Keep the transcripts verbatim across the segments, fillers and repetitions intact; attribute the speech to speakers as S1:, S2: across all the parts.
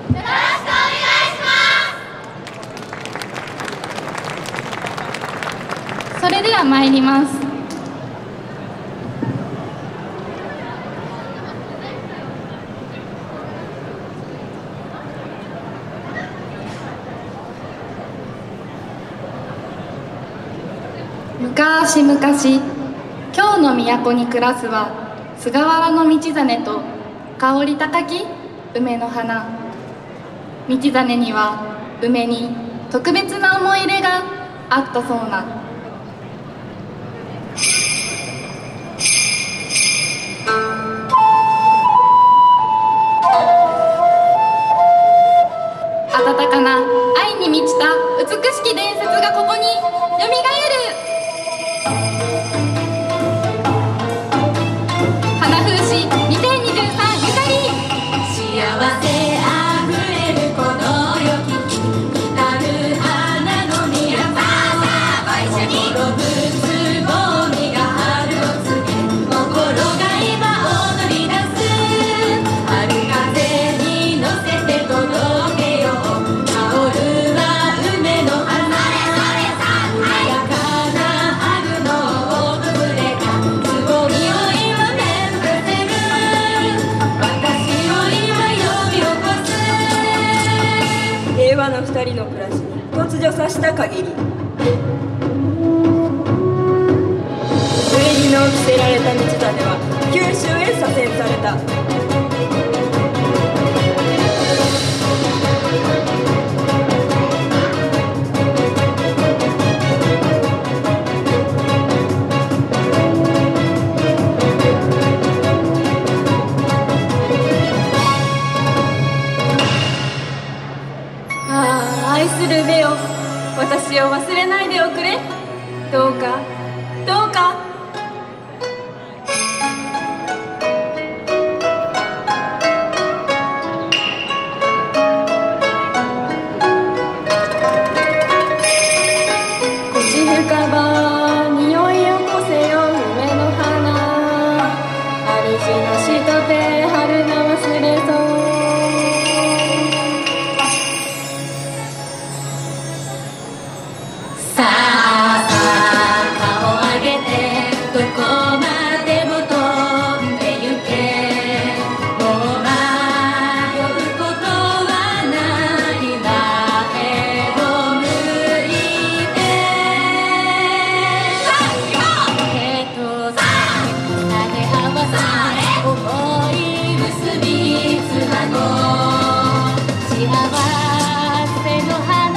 S1: それでは参ります。昔々、京の都に暮らすは菅原道真と香り高き梅の花。道真には梅に特別な思い入れがあったそうな。温かな愛に満ちた美しき伝説がここによみがえる。花風刺にせんにじゅうさんゆかり。
S2: 幸せあふれるこの良き至る花の都。心ぶつぼみが春を告げ、心が今踊り出す。春風に乗せて届けよう、香るは梅の花。華やかな春の訪れがつぼみを今芽吹かせる。私を今呼び起こす。
S3: 平和な二人の暮らしに突如さした限り、礼儀の着せられた道真は九州へ左遷された。ああ、愛する梅よ、私を忘れないでおくれ。どうかどうか。口深ば匂いよこせよ梅の花。主なしとて春が忘れそう。
S2: さあさあ顔上げてどこまでも飛んでゆけ。もう迷うことはない前を向いて。手と手投げ合わせ思い結びつなごう。幸せの花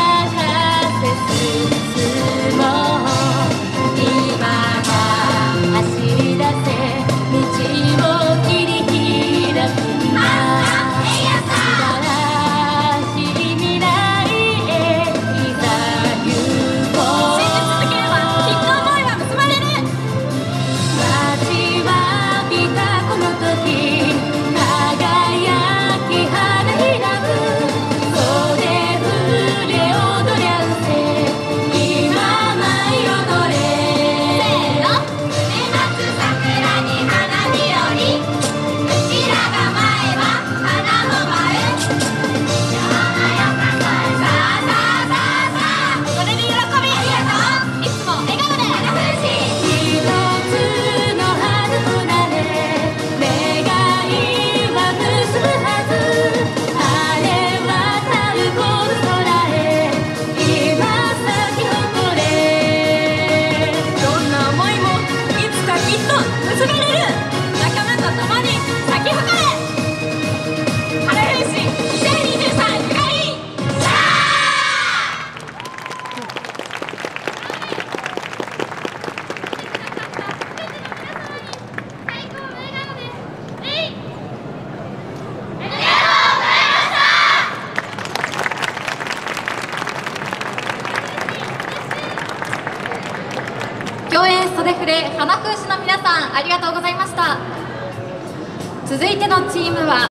S1: 共演袖振れ花風刺の皆さん、ありがとうございました。続いてのチームは